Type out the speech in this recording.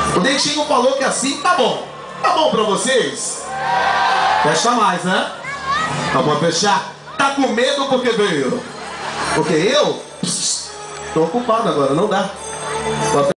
O Dentinho falou que assim tá bom. Tá bom pra vocês? Fecha mais, né? Tá bom, fechar. Tá com medo porque veio? Porque eu? Tô ocupado agora, não dá.